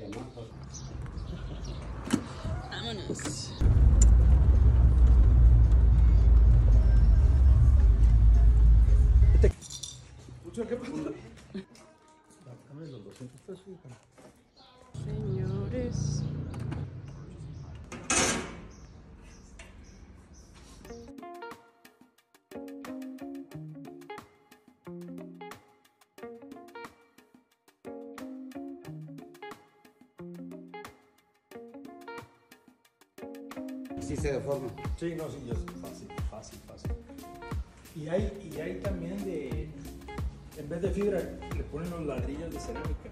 Vámonos. ¿Qué pasó? Dame los 200 pesos, hija. Señores. Sí se deforma. Sí, no, sí, ya es fácil. Y hay también de, en vez de fibra, le ponen los ladrillos de cerámica.